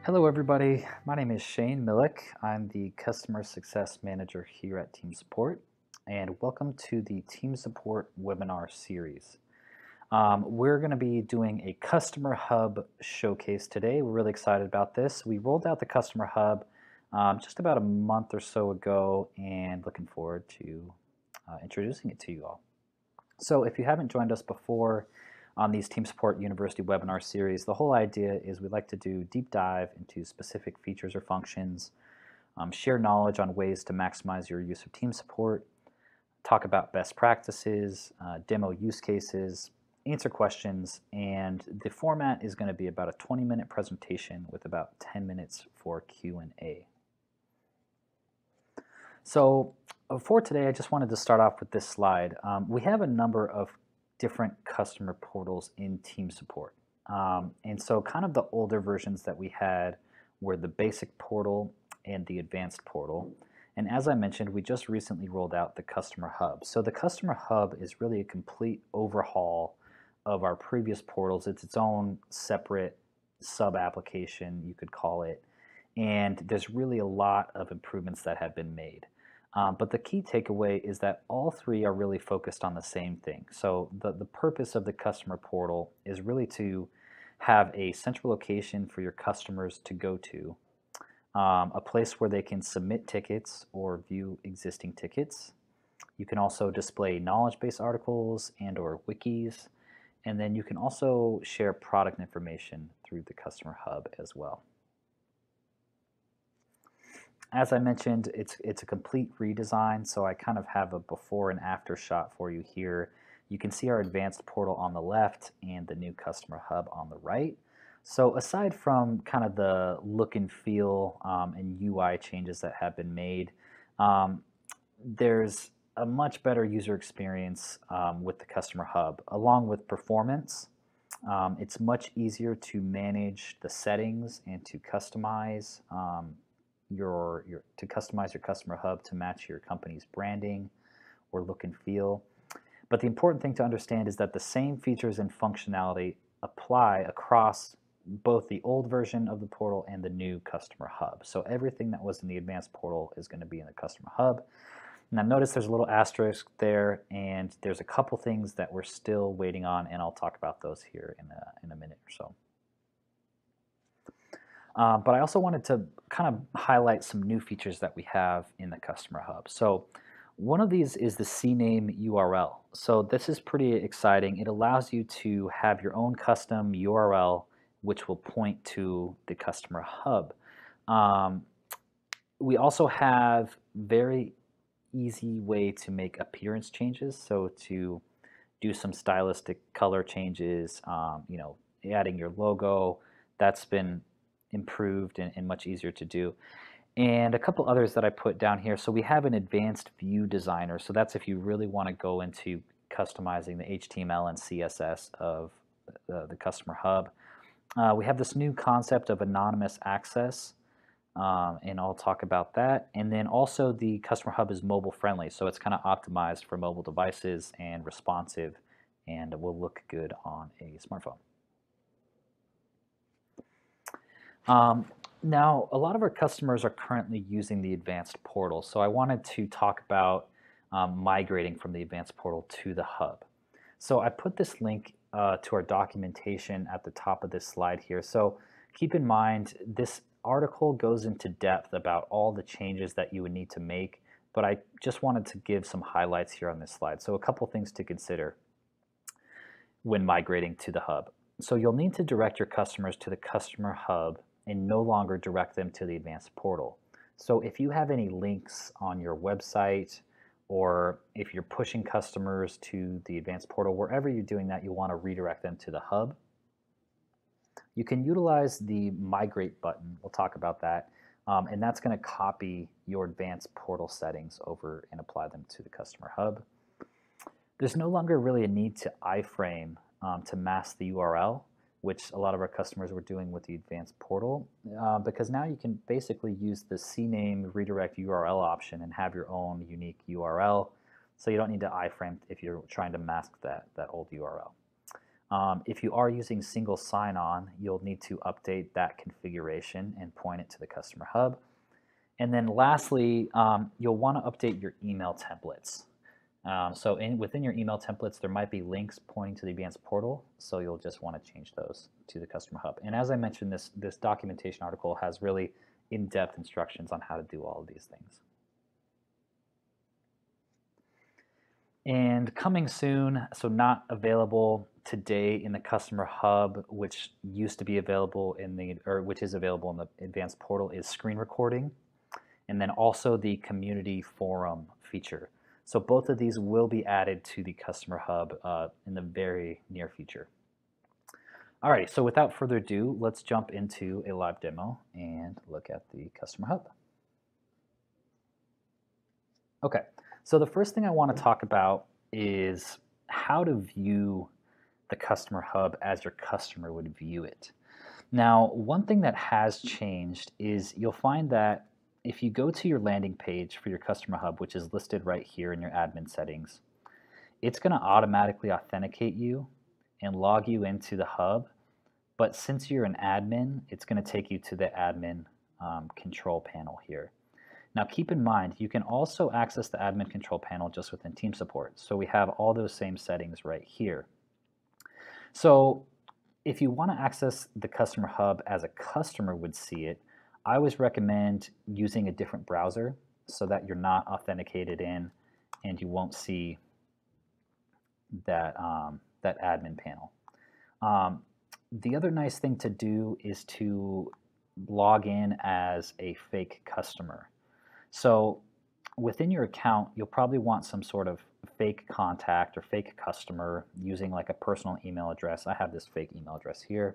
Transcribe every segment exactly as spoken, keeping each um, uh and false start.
Hello everybody, my name is Shane Millick. I'm the Customer Success Manager here at TeamSupport, and welcome to the TeamSupport webinar series. Um, we're going to be doing a Customer Hub showcase today. We're really excited about this. We rolled out the Customer Hub um, just about a month or so ago and looking forward to uh, introducing it to you all. So if you haven't joined us before, on these TeamSupport University webinar series, the whole idea is we like to do deep dive into specific features or functions, um, share knowledge on ways to maximize your use of team support, talk about best practices, uh, demo use cases, answer questions, and the format is going to be about a twenty minute presentation with about ten minutes for Q and A. So uh, for today, I just wanted to start off with this slide. Um, we have a number of different customer portals in TeamSupport. Um, and so kind of the older versions that we had were the basic portal and the advanced portal. And as I mentioned, we just recently rolled out the Customer Hub. So the Customer Hub is really a complete overhaul of our previous portals. It's its own separate sub-application, you could call it. And there's really a lot of improvements that have been made. Um, but the key takeaway is that all three are really focused on the same thing. So the, the purpose of the customer portal is really to have a central location for your customers to go to, um, a place where they can submit tickets or view existing tickets. You can also display knowledge base articles and or wikis, and then you can also share product information through the Customer Hub as well. As I mentioned, it's, it's a complete redesign, so I kind of have a before and after shot for you here. You can see our advanced portal on the left and the new Customer Hub on the right. So aside from kind of the look and feel um, and U I changes that have been made, um, there's a much better user experience um, with the Customer Hub, along with performance. Um, it's much easier to manage the settings and to customize um, Your, your, to customize your Customer Hub to match your company's branding or look and feel. But the important thing to understand is that the same features and functionality apply across both the old version of the portal and the new Customer Hub. So everything that was in the advanced portal is going to be in the Customer Hub. Now notice there's a little asterisk there, and there's a couple things that we're still waiting on, and I'll talk about those here in a, in a minute or so. Uh, but I also wanted to kind of highlight some new features that we have in the Customer Hub. So one of these is the C name U R L. So this is pretty exciting. It allows you to have your own custom U R L, which will point to the Customer Hub. Um, we also have very easy way to make appearance changes. So to do some stylistic color changes, um, you know, adding your logo, that's been improved and, and much easier to do. And a couple others that I put down here. So we have an advanced view designer. So that's if you really want to go into customizing the H T M L and C S S of the, the Customer Hub. Uh, we have this new concept of anonymous access, um, and I'll talk about that. And then also the Customer Hub is mobile friendly. So it's kind of optimized for mobile devices and responsive, and will look good on a smartphone. Um, now, a lot of our customers are currently using the advanced portal, so I wanted to talk about um, migrating from the advanced portal to the hub. So I put this link uh, to our documentation at the top of this slide here. So keep in mind, this article goes into depth about all the changes that you would need to make, but I just wanted to give some highlights here on this slide. So a couple things to consider when migrating to the hub. So you'll need to direct your customers to the Customer Hub and no longer direct them to the advanced portal. So if you have any links on your website, or if you're pushing customers to the advanced portal, wherever you're doing that, you want to redirect them to the hub. You can utilize the migrate button. We'll talk about that. Um, and that's going to copy your advanced portal settings over and apply them to the Customer Hub. There's no longer really a need to iframe um, to mask the U R L, which a lot of our customers were doing with the advanced portal, uh, because now you can basically use the C name redirect U R L option and have your own unique U R L. So you don't need to iframe if you're trying to mask that, that old U R L. Um, if you are using single sign-on, you'll need to update that configuration and point it to the Customer Hub. And then lastly, um, you'll want to update your email templates. Um, so in, within your email templates, there might be links pointing to the advanced portal, so you'll just want to change those to the Customer Hub. And as I mentioned, this, this documentation article has really in-depth instructions on how to do all of these things. And coming soon, so not available today in the Customer Hub, which used to be available in the, or which is available in the advanced portal, is screen recording, and then also the community forum feature. So both of these will be added to the Customer Hub uh, in the very near future. All right, so without further ado, let's jump into a live demo and look at the Customer Hub. Okay, so the first thing I want to talk about is how to view the Customer Hub as your customer would view it. Now, one thing that has changed is you'll find that if you go to your landing page for your Customer Hub, which is listed right here in your admin settings, it's going to automatically authenticate you and log you into the hub. But since you're an admin, it's going to take you to the admin um, control panel here. Now keep in mind, you can also access the admin control panel just within TeamSupport. So we have all those same settings right here. So if you want to access the Customer Hub as a customer would see it, I always recommend using a different browser so that you're not authenticated in and you won't see that, um, that admin panel. Um, the other nice thing to do is to log in as a fake customer. So within your account, you'll probably want some sort of fake contact or fake customer using like a personal email address. I have this fake email address here.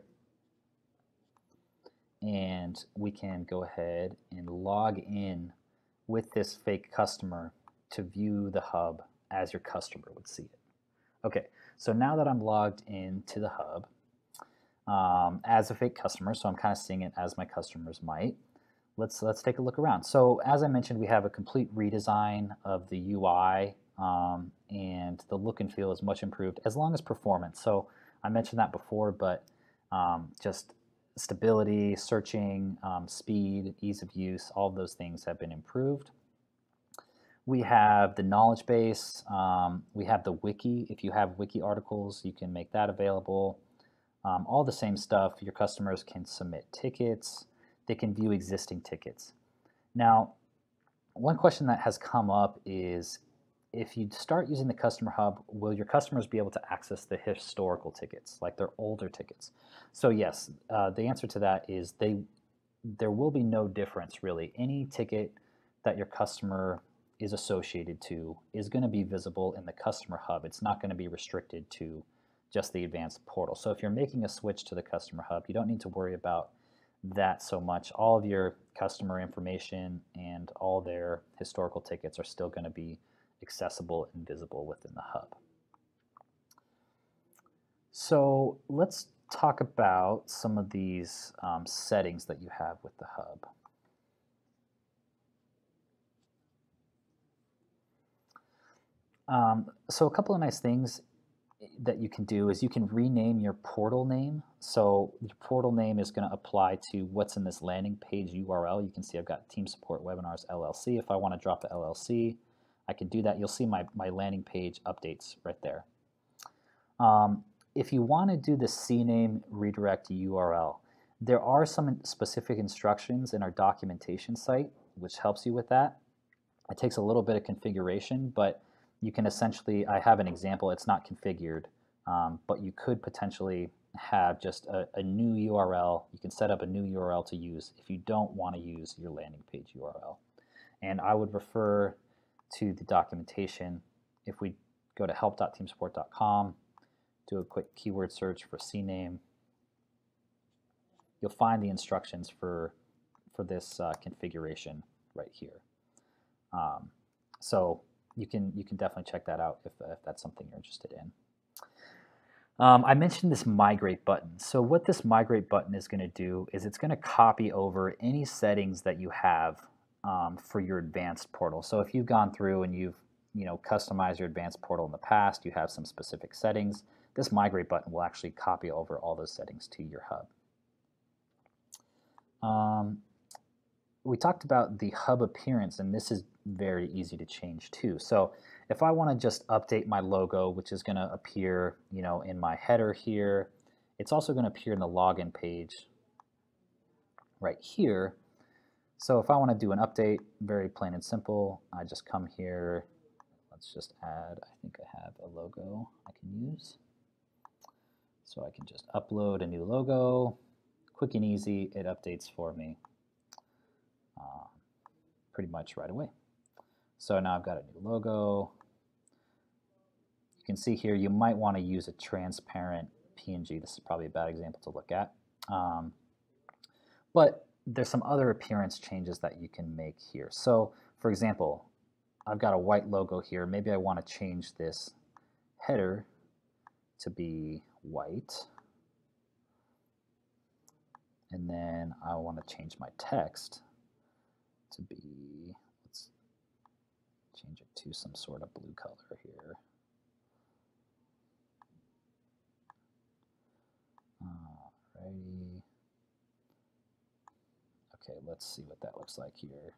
And we can go ahead and log in with this fake customer to view the hub as your customer would see it. Okay, so now that I'm logged into the hub um, as a fake customer, so I'm kind of seeing it as my customers might, Let's, let's take a look around. So as I mentioned, we have a complete redesign of the U I, um, and the look and feel is much improved, as long as performance. So I mentioned that before, but um, just stability, searching, um, speed, ease of use, all of those things have been improved. We have the knowledge base. Um, we have the wiki. If you have wiki articles, you can make that available. Um, all the same stuff. Your customers can submit tickets. They can view existing tickets. Now, one question that has come up is, if you start using the Customer Hub, will your customers be able to access the historical tickets, like their older tickets? So yes, uh, the answer to that is they, there will be no difference really. Any ticket that your customer is associated to is going to be visible in the Customer Hub. It's not going to be restricted to just the advanced portal. So if you're making a switch to the Customer Hub, you don't need to worry about that so much. All of your customer information and all their historical tickets are still going to be accessible and visible within the hub. So let's talk about some of these um, settings that you have with the hub. Um, so a couple of nice things that you can do is you can rename your portal name. So your portal name is going to apply to what's in this landing page U R L. You can see I've got TeamSupport Webinars L L C. If I want to drop the L L C, I can do that. You'll see my, my landing page updates right there. Um, if you want to do the C name redirect U R L, there are some specific instructions in our documentation site which helps you with that. It takes a little bit of configuration, but you can essentially, I have an example, it's not configured, um, but you could potentially have just a, a new U R L. You can set up a new U R L to use if you don't want to use your landing page U R L. And I would refer to the documentation. If we go to help dot teamsupport dot com, do a quick keyword search for C name, you'll find the instructions for, for this uh, configuration right here. Um, so you can, you can definitely check that out if, if that's something you're interested in. Um, I mentioned this migrate button. So what this migrate button is going to do is it's going to copy over any settings that you have um, for your advanced portal. So if you've gone through and you've you know, customize your advanced portal in the past, you have some specific settings, this migrate button will actually copy over all those settings to your hub. Um, we talked about the hub appearance, and this is very easy to change too. So if I want to just update my logo, which is going to appear, you know, in my header here, it's also going to appear in the login page right here. So if I want to do an update, very plain and simple, I just come here. Let's just add, I think I have a logo I can use. So I can just upload a new logo, quick and easy, it updates for me uh, pretty much right away. So now I've got a new logo. You can see here you might want to use a transparent P N G. This is probably a bad example to look at. Um, but there's some other appearance changes that you can make here. So for example, I've got a white logo here. Maybe I want to change this header to be white. And then I want to change my text to be, let's change it to some sort of blue color here. Alrighty. Okay, let's see what that looks like here.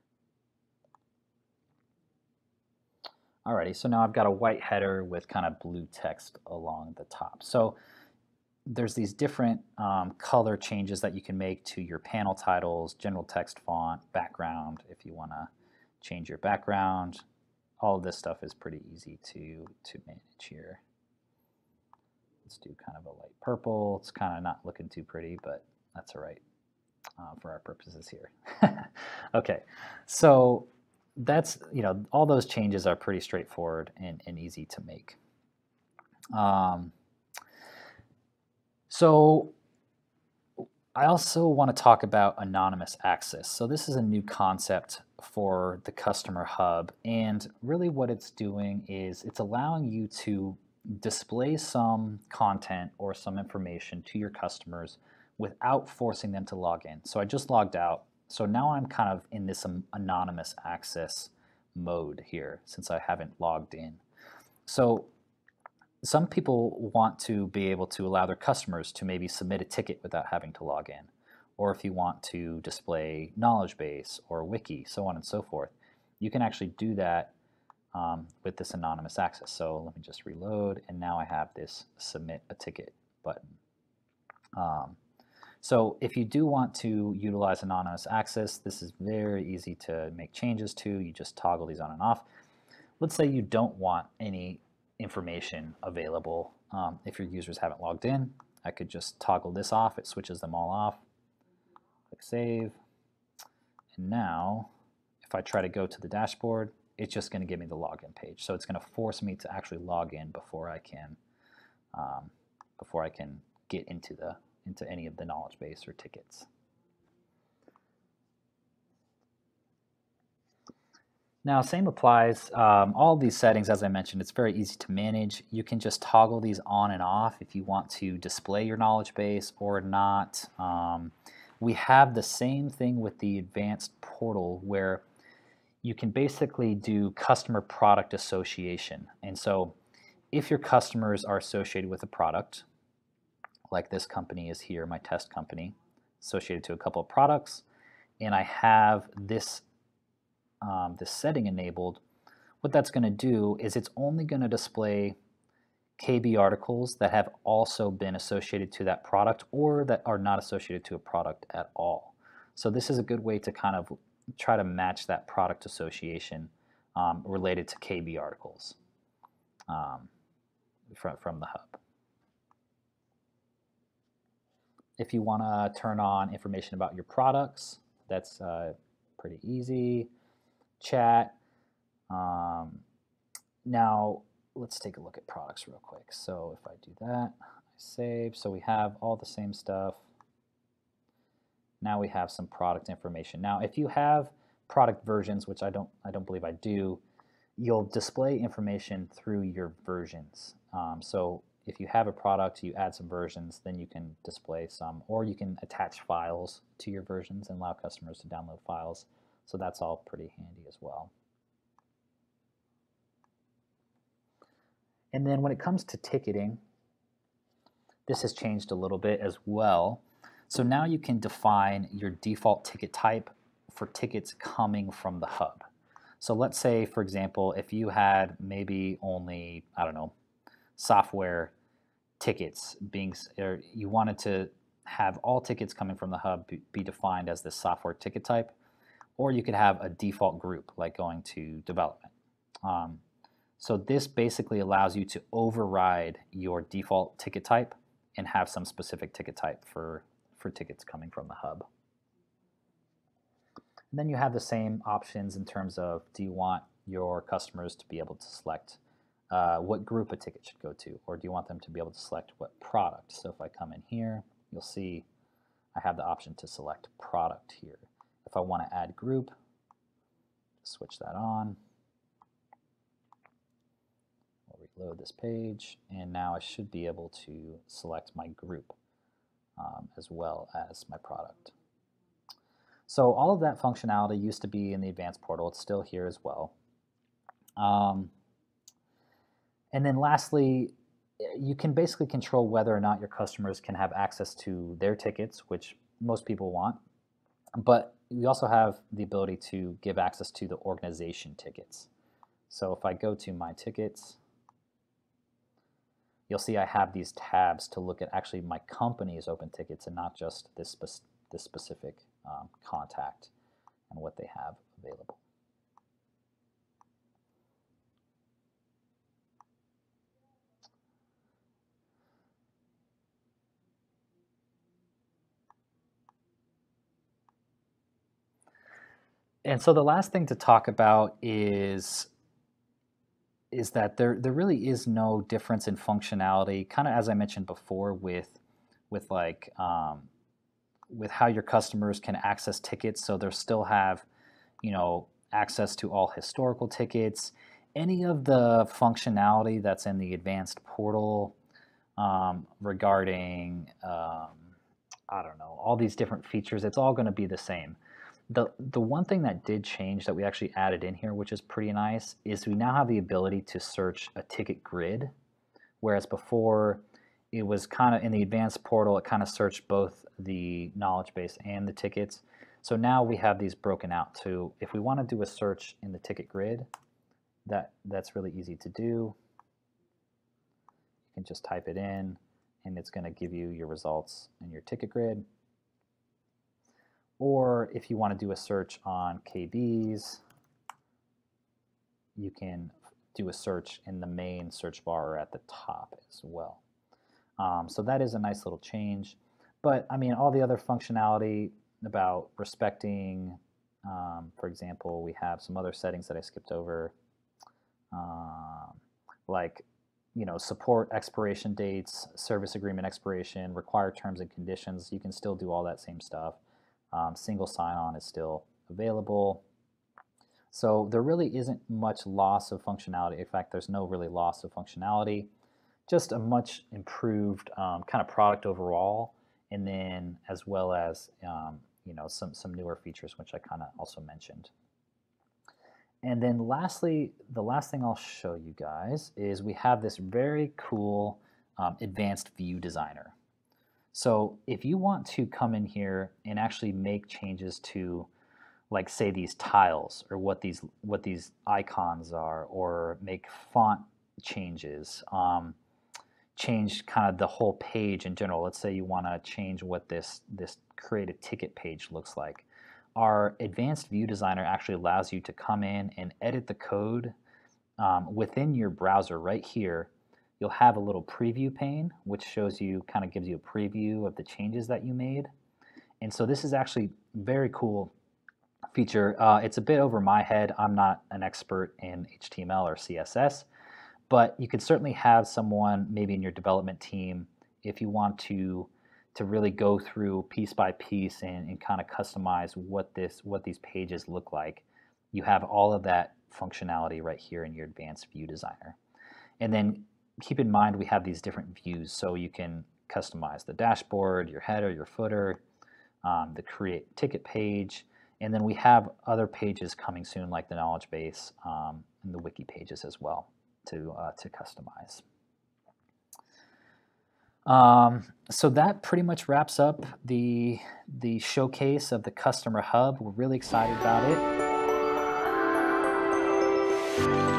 Alrighty, so now I've got a white header with kind of blue text along the top. So there's these different um, color changes that you can make to your panel titles, general text font, background, if you want to change your background. All of this stuff is pretty easy to, to manage here. Let's do kind of a light purple. It's kind of not looking too pretty, but that's all right uh, for our purposes here. Okay, so that's, you know, all those changes are pretty straightforward and, and easy to make. Um, so I also want to talk about anonymous access. So this is a new concept for the Customer Hub, and really what it's doing is it's allowing you to display some content or some information to your customers without forcing them to log in. So I just logged out. So now I'm kind of in this um, anonymous access mode here since I haven't logged in. So some people want to be able to allow their customers to maybe submit a ticket without having to log in. Or if you want to display knowledge base or wiki, so on and so forth, you can actually do that um, with this anonymous access. So let me just reload, and now I have this submit a ticket button. Um, So if you do want to utilize anonymous access, this is very easy to make changes to. You just toggle these on and off. Let's say you don't want any information available um, if your users haven't logged in. I could just toggle this off. It switches them all off. Click Save. And now, if I try to go to the dashboard, it's just going to give me the login page. So it's going to force me to actually log in before I can, um, before I can get into the into any of the knowledge base or tickets. Now, same applies. Um, all of these settings, as I mentioned, it's very easy to manage. You can just toggle these on and off if you want to display your knowledge base or not. Um, we have the same thing with the advanced portal where you can basically do customer product association. And so if your customers are associated with a product, like this company is here, my test company, associated to a couple of products, and I have this, um, this setting enabled, what that's going to do is it's only going to display K B articles that have also been associated to that product or that are not associated to a product at all. So this is a good way to kind of try to match that product association um, related to K B articles um, from, from the hub. If you want to turn on information about your products, that's uh, pretty easy. Chat. Um, now, let's take a look at products real quick. So if I do that, I save. So we have all the same stuff. Now we have some product information. Now, if you have product versions, which I don't, I don't believe I do, you'll display information through your versions. Um, so if you have a product, you add some versions, then you can display some, or you can attach files to your versions and allow customers to download files. So that's all pretty handy as well. And then when it comes to ticketing, this has changed a little bit as well. So now you can define your default ticket type for tickets coming from the hub. So let's say, for example, if you had maybe only, I don't know, software tickets being, or you wanted to have all tickets coming from the hub be defined as this software ticket type, or you could have a default group like going to development. Um, so this basically allows you to override your default ticket type and have some specific ticket type for, for tickets coming from the hub. And then you have the same options in terms of, do you want your customers to be able to select uh, what group a ticket should go to, or do you want them to be able to select what product? So if I come in here, you'll see I have the option to select product here. If I want to add group, switch that on. I'll reload this page, and now I should be able to select my group um, as well as my product. So all of that functionality used to be in the advanced portal. It's still here as well. Um, and then lastly, you can basically control whether or not your customers can have access to their tickets, which most people want. But we also have the ability to give access to the organization tickets. So if I go to my tickets, you'll see I have these tabs to look at actually my company's open tickets and not just this, spe this specific um, contact and what they have available. And so the last thing to talk about is is that there there really is no difference in functionality, kind of as I mentioned before with with like um, with how your customers can access tickets. So they'll still have, you know, access to all historical tickets, any of the functionality that's in the advanced portal um, regarding um, I don't know, all these different features. It's all going to be the same. The, the one thing that did change that we actually added in here, which is pretty nice, is we now have the ability to search a ticket grid, whereas before it was kind of in the advanced portal, it kind of searched both the knowledge base and the tickets. So now we have these broken out too. If we want to do a search in the ticket grid, that, that's really easy to do. You can just type it in, and it's going to give you your results in your ticket grid. Or if you want to do a search on K Bs, you can do a search in the main search bar or at the top as well. Um, so that is a nice little change. But I mean, all the other functionality about respecting, um, for example, we have some other settings that I skipped over, um, like you know, support expiration dates, service agreement expiration, required terms and conditions. You can still do all that same stuff. Um, single sign-on is still available. So there really isn't much loss of functionality. In fact, there's no really loss of functionality. Just a much improved um, kind of product overall, and then as well as um, you know, some, some newer features, which I kind of also mentioned. And then lastly, the last thing I'll show you guys is we have this very cool um, advanced view designer. So if you want to come in here and actually make changes to, like, say, these tiles or what these what these icons are, or make font changes, um, change kind of the whole page in general. Let's say you want to change what this this create a ticket page looks like. Our advanced view designer actually allows you to come in and edit the code um, within your browser right here. You'll have a little preview pane, which shows you, kind of gives you a preview of the changes that you made. And so this is actually very cool feature. Uh, it's a bit over my head. I'm not an expert in H T M L or C S S, but you could certainly have someone maybe in your development team, if you want to to really go through piece by piece and, and kind of customize what this what these pages look like. You have all of that functionality right here in your advanced view designer. And then keep in mind we have these different views, so you can customize the dashboard, your header, your footer, um, the create ticket page, and then we have other pages coming soon like the knowledge base um, and the wiki pages as well to, uh, to customize. Um, so that pretty much wraps up the, the showcase of the Customer Hub. We're really excited about it.